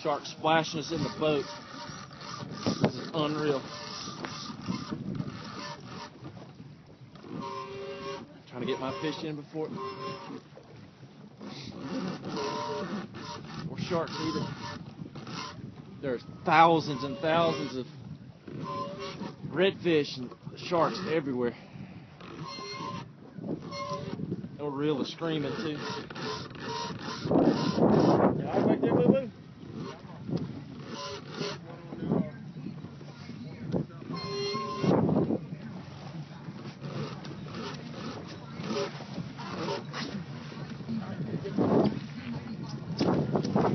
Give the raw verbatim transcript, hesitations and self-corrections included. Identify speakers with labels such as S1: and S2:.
S1: sharks splashing us in the boat. This is unreal. Trying to get my fish in before more sharks eat it. There's thousands and thousands of redfish and sharks everywhere. No reel is screaming too. Yeah, I